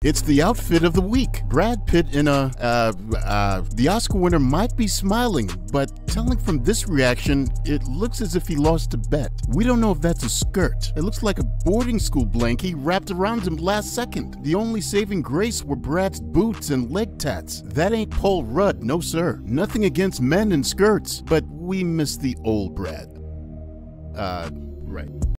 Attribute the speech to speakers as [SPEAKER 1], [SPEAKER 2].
[SPEAKER 1] It's the outfit of the week. Brad Pitt in the Oscar winner might be smiling, but telling from this reaction, it looks as if he lost a bet. We don't know if that's a skirt. It looks like a boarding school blankie wrapped around him last second. The only saving grace were Brad's boots and leg tats. That ain't Paul Rudd, no sir. Nothing against men in skirts, but we miss the old Brad. Right.